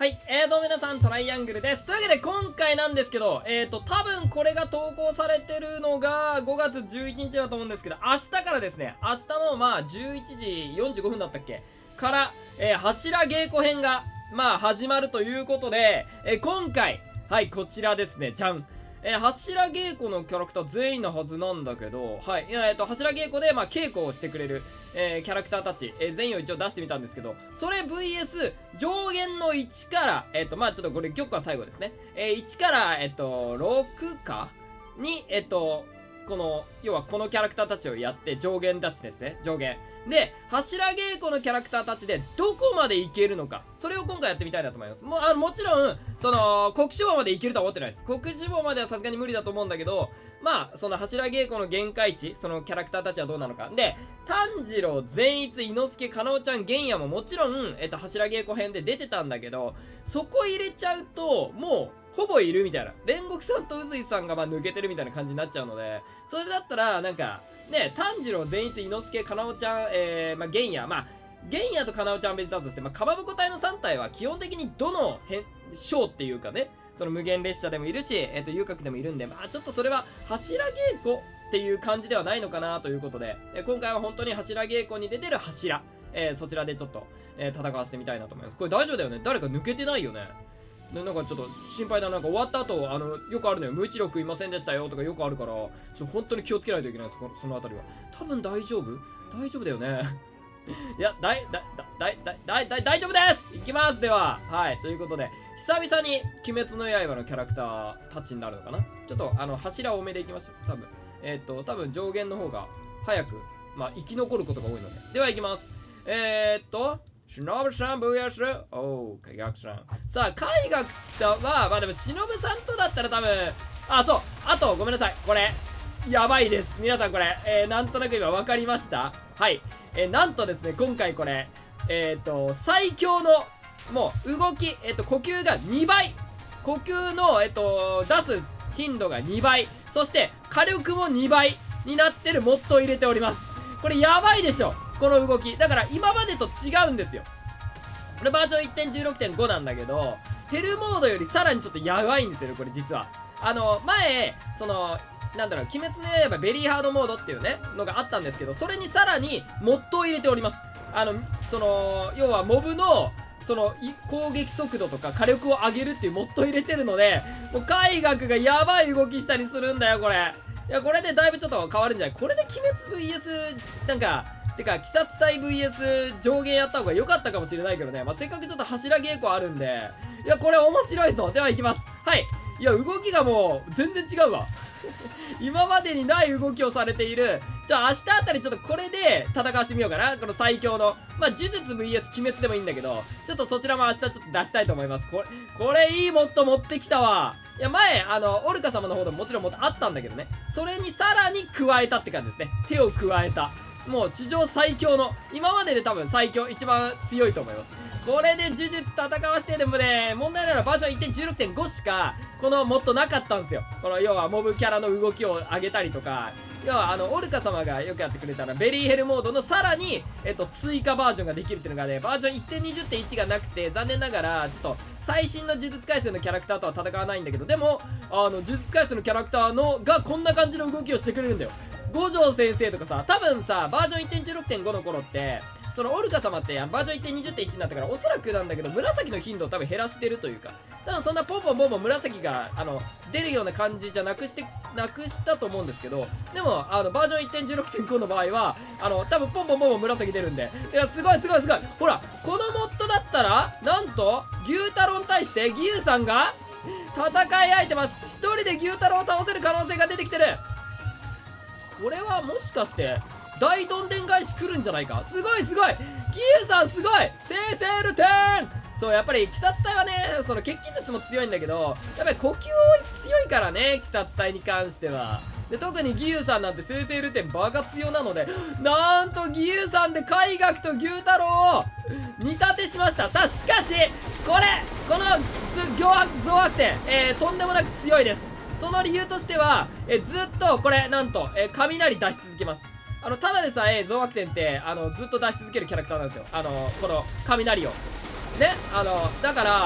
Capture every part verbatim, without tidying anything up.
はい、えーと、皆さん、トライアングルです。というわけで、今回なんですけど、えーと、多分これが投稿されてるのがごがつじゅういちにちだと思うんですけど、明日からですね、明日の、まあ、じゅういちじよんじゅうごふんだったっけから、えー、柱稽古編が、まあ、始まるということで、えー、今回、はい、こちらですね、じゃん。えー、柱稽古のキャラクター全員のはずなんだけど、はい、えーと、柱稽古で、まあ、稽古をしてくれる、えー、キャラクターたち、えー、全員を一応出してみたんですけど、それ ブイエス 上限のいちから、えっ、ー、と、まあ、ちょっとこれ、玉は最後ですね。えー、いちから、えっ、ー、と、ろくかに、えっ、ー、と、この、要はこのキャラクターたちをやって、上限たちですね、上限。で、柱稽古のキャラクターたちでどこまでいけるのか。それを今回やってみたいなと思います。もう、あの、もちろん、その、国志望までいけるとは思ってないです。国志望まではさすがに無理だと思うんだけど、まあ、その柱稽古の限界値、そのキャラクターたちはどうなのか。で、炭治郎、善逸、伊之助、かなおちゃん、玄也ももちろん、えっと、柱稽古編で出てたんだけど、そこ入れちゃうと、もう、ほぼいるみたいな。煉獄さんと宇髄さんがまあ抜けてるみたいな感じになっちゃうので、それだったら、なんか、ね、炭治郎、善逸、伊之助、かなおちゃん、えー、まあ、玄也、まあ、玄也とかなおちゃんは別だとして、まあ、かまぼこ隊のさん体は基本的にどの編、章っていうかね、その無限列車でもいるし、えっと、遊郭でもいるんで、まあ、ちょっとそれは柱稽古っていう感じではないのかなということで、え今回は本当に柱稽古に出てる柱、えー、そちらでちょっと、えー、戦わせてみたいなと思います。これ大丈夫だよね？誰か抜けてないよね？でなんかちょっと心配だ。なんか終わった後、あの、よくあるのよ。無一力いませんでしたよとかよくあるから、ちょっと本当に気をつけないといけないです、その、そのあたりは。多分大丈夫？大丈夫だよね。いや、だい、だ、だ、だい、だい、だい、だい、大丈夫です！いきますでは、はい、ということで、久々に鬼滅の刃のキャラクターたちになるのかな。ちょっと、あの、柱多めでいきましょう。多分。えー、っと、多分上限の方が早く、まあ、生き残ることが多いので。では、いきます。えー、っと、忍さん ブイエス おー、海学さん。さあ、海学とは、まあでも、忍さんとだったら多分、あ、そう、あと、ごめんなさい。これ、やばいです。皆さんこれ、えー、なんとなく今分かりました？はい。えー、なんとですね、今回これ、えっと、最強の、もう、動き、えっと、呼吸がにばい。呼吸の、えっと、出す頻度がにばい。そして、火力もにばいになってるモッドを入れております。これやばいでしょ、この動き。だから今までと違うんですよ。これバージョン いってんじゅうろくてんご なんだけど、ヘルモードよりさらにちょっとやばいんですよね、これ実は。あの、前、その、なんだろう、鬼滅の刃ベリーハードモードっていうね、のがあったんですけど、それにさらにモッドを入れております。あの、その、要はモブの、その、攻撃速度とか火力を上げるっていうモッドを入れてるので、もう海学がやばい動きしたりするんだよ、これ。いや、これでだいぶちょっと変わるんじゃない？これで鬼滅 ブイエス、なんか、てか、鬼殺隊 ブイエス 上限やった方が良かったかもしれないけどね。まあ、せっかくちょっと柱稽古あるんで、いや、これ面白いぞ。では行きます。はい。いや、動きがもう、全然違うわ。今までにない動きをされている。じゃあ、明日あたりちょっとこれで戦わせてみようかな。この最強の。まあ、呪術 ブイエス 鬼滅でもいいんだけど、ちょっとそちらも明日ちょっと出したいと思います。これ、これいいモッド持ってきたわ。いや、前、あの、オルカ様の方でももちろんモッドあったんだけどね。それにさらに加えたって感じですね。手を加えた。もう史上最強の、今までで多分最強、一番強いと思います。これで呪術戦わせて、でもね、問題なのはバージョン いってんじゅうろくてんご しか、このモッドなかったんですよ。この、要はモブキャラの動きを上げたりとか、要はあの、オルカ様がよくやってくれたら、ベリーヘルモードのさらに、えっと、追加バージョンができるっていうのがね、バージョン いってんにじゅうてんいち がなくて、残念ながら、ちょっと、最新の呪術廻戦のキャラクターとは戦わないんだけど、でも、あの、呪術廻戦のキャラクターの、がこんな感じの動きをしてくれるんだよ。五条先生とかさ、多分さ、バージョン いってんじゅうろくてんご の頃って、そのオルカ様ってバージョン いってんにじゅうてんいち になったから、おそらくなんだけど、紫の頻度を多分減らしてるというか、多分そんなポンポンポンポン紫が、あの、出るような感じじゃなくして、なくしたと思うんですけど、でも、あの、バージョン いってんじゅうろくてんご の場合は、あの、多分ポンポンポンポン紫出るんで、いや、すごいすごいすごい。ほら、このモッドだったら、なんと、牛太郎に対して義勇さんが、戦い相手ます。一人で牛太郎を倒せる可能性が出てきてる。これはもしかして大どんでん返し来るんじゃないか。すごいすごい、義勇さんすごい、生成ルテン。そう、やっぱり鬼殺隊はね、その血気絶も強いんだけど、やっぱり呼吸強いからね、鬼殺隊に関しては。で、特に義勇さんなんて生成ルテンバカ強なので、なんと義勇さんで海学と牛太郎を煮立てしました。さあ、しかしこれこの増悪点、えー、とんでもなく強いです。その理由としては、えずっとこれなんと、え雷出し続けます。あのただでさえ増悪点ってあのずっと出し続けるキャラクターなんですよ。あのこの雷をね、あのだから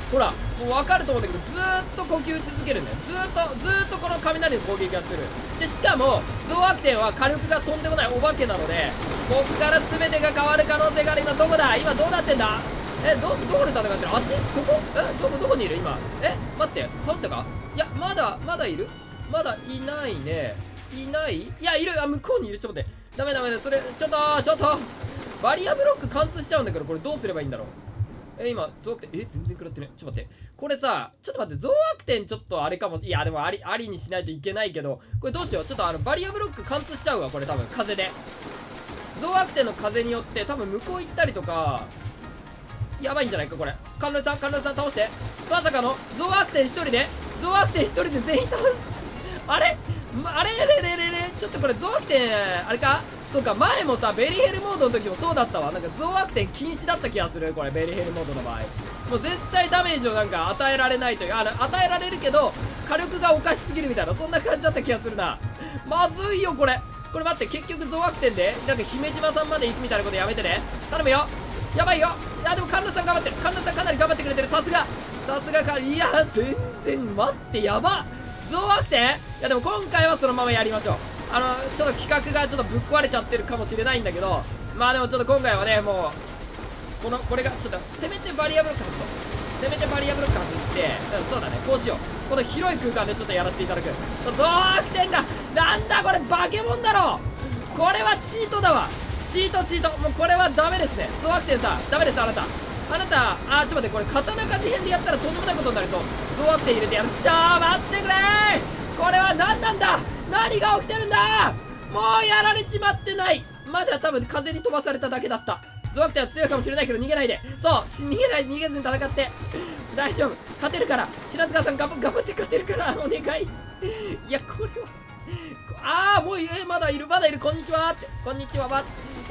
ほらもう分かると思うんだけど、ずーっと呼吸続けるんだよ。ずーっとずーっとこの雷の攻撃やってる。でしかも増悪点は火力がとんでもないお化けなので、こっから全てが変わる可能性がある。今どこだ、今どうなってんだ。えどどこで戦ってる、あっち、ここ、えどこどこにいる今。え待って、倒したか。いやまだまだいる、まだいないね。いない、いやいる、あ向こうにいる。ちょっと待って、ダメダメだ、それちょっとちょっとバリアブロック貫通しちゃうんだけど、これどうすればいいんだろう。え今増悪点、え全然食らってね。ちょっと待って、これさちょっと待って、増悪点ちょっとあれかも。いやでもありありにしないといけないけど、これどうしよう。ちょっとあのバリアブロック貫通しちゃうわ、これ多分風で。増悪点の風によって多分向こう行ったりとかやばいんじゃないかこれ。観音さん観音さん倒して。まさかの増悪点一人で増悪点一人で全員倒すあれ、ま、あれれれれれちょっとこれ増悪点あれか。そうか、前もさベリヘルモードの時もそうだったわ。なんか増悪点禁止だった気がする、これベリヘルモードの場合。もう絶対ダメージをなんか与えられないという、あの与えられるけど火力がおかしすぎるみたいな、そんな感じだった気がするな。まずいよこれ。これ待って、結局増悪点でなんか姫島さんまで行くみたいなことやめてね、頼むよ。やばいよ。いやでも神田さん頑張ってる、神田さんかなり頑張ってくれてる。さすがさすがか。いや全然待って、やば。増悪点、いやでも今回はそのままやりましょう。あのちょっと企画がちょっとぶっ壊れちゃってるかもしれないんだけど、まあでもちょっと今回はね、もうこのこれがちょっとせめてバリアブロック外そう、せめてバリアブロック外して、うん、そうだね、こうしよう。この広い空間でちょっとやらせていただく。増悪点がなんだこれ、バケモンだろ。これはチートだわ。チートチート、もうこれはダメですね。増悪点さダメです。あなたあなたあーちょっと待って、これ刀鍛冶編でやったらとんでもないことになりそう。増悪点入れてやる。じゃあ待ってくれー。これは何なんだ、何が起きてるんだ。もうやられちまってない。まだ多分風に飛ばされただけだった。増悪点は強いかもしれないけど逃げないで。そう逃げない、逃げずに戦って大丈夫、勝てるから。白塚さん頑張頑張って勝てるからお願い。いやこれはああもうえまだいるまだいる。こんにちはって、こんにちは。待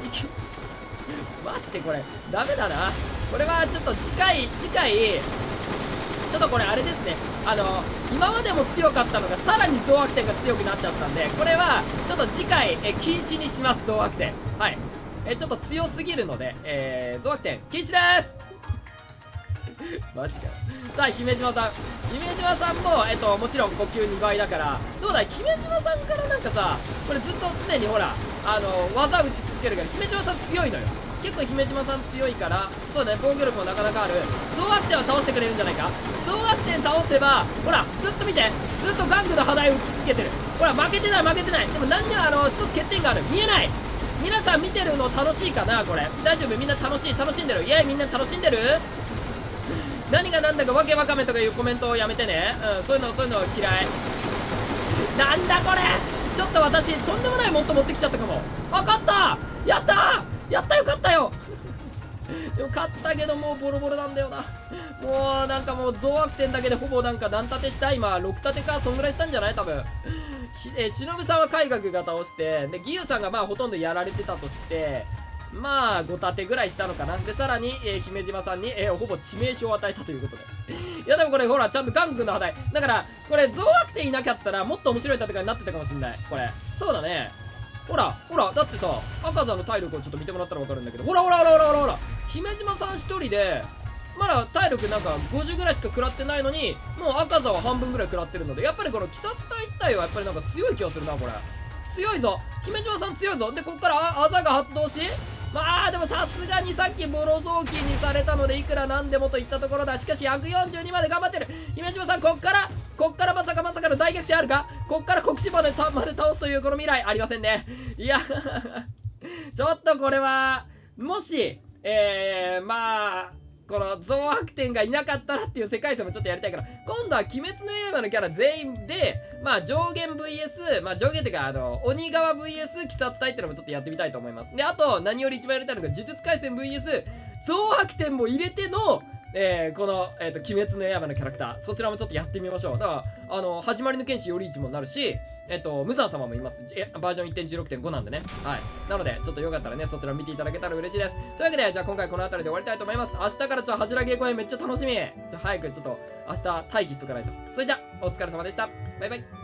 ってこれダメだな。これはちょっと次回次回ちょっとこれあれですね、あの今までも強かったのがさらに増悪点が強くなっちゃったんで、これはちょっと次回え禁止にします。増悪点はいえちょっと強すぎるので、えー、増悪点禁止ですマジかよ。さあ姫島さん姫島さんもえっともちろん呼吸にばいだから、どうだい姫島さんからなんかさ、これずっと常にほらあの技打ち続けるから姫島さん強いのよ。結構姫島さん強いから、そうだね、防御力もなかなかある。増悪点は倒してくれるんじゃないか。増悪点倒せばほらずっと見て、ずっと玩具の肌打ち続けてる。ほら負けてない負けてない。でも何にはあの一つ欠点がある。見えない。皆さん見てるの楽しいかな。これ大丈夫、みんな楽しい楽しんでる。イエーイ、みんな楽しんでる。何が何だかわけわかめとかいうコメントをやめてね。うんそういうのそういうの嫌い。なんだこれ、ちょっと私とんでもないもっと持ってきちゃったかも。あ勝った、やったーやったよかったよでも勝ったけどもうボロボロなんだよな。もうなんかもう増悪点だけでほぼなんか何立てした、今ろく立てかそんぐらいしたんじゃない多分。えしのぶさんは海学が倒して、でギユさんがまあほとんどやられてたとして、まあご立てぐらいしたのかな。でさらに、えー、姫島さんに、えー、ほぼ致命傷を与えたということでいやでもこれほらちゃんとガングの肌だから、これ増悪点いなかったらもっと面白い戦いになってたかもしんない。これそうだね。ほらほらだってさ赤座の体力をちょっと見てもらったら分かるんだけど、ほらほらほらほらほらほら姫島さん一人でまだ体力なんかごじゅうぐらいしか食らってないのに、もう赤座は半分ぐらい食らってるので、やっぱりこの鬼殺隊自体はやっぱりなんか強い気がするな。これ強いぞ、姫島さん強いぞ。でこっからああざが発動し、まあでもさすがにさっきボロ雑巾にされたのでいくらなんでもといったところだ。しかしひゃくよんじゅうにまで頑張ってる姫島さん。こっからこっからまさかまさかの大逆転あるか。こっから国士までたまで倒すというこの未来ありませんね。いやちょっとこれはもしえー、まあこの増悪点がいなかったらっていう世界線もちょっとやりたいから、今度は鬼滅の刃のキャラ全員でまあ上限 ブイエス まあ上限っていうかあの鬼側 ブイエス 鬼殺隊っていうのもちょっとやってみたいと思います。であと何より一番やりたいのが呪術廻戦 ブイエス 増悪点も入れてのえー、この、えーと、鬼滅の刃のキャラクター、そちらもちょっとやってみましょう。だから、あの、始まりの剣士より一もなるし、えっと、無惨様もいます。え、バージョン いってんじゅうろくてんご なんでね。はい。なので、ちょっとよかったらね、そちら見ていただけたら嬉しいです。というわけで、じゃあ今回この辺りで終わりたいと思います。明日からちょっと柱稽古編めっちゃ楽しみ。じゃあ早くちょっと、明日待機しとかないと。それじゃあ、お疲れ様でした。バイバイ。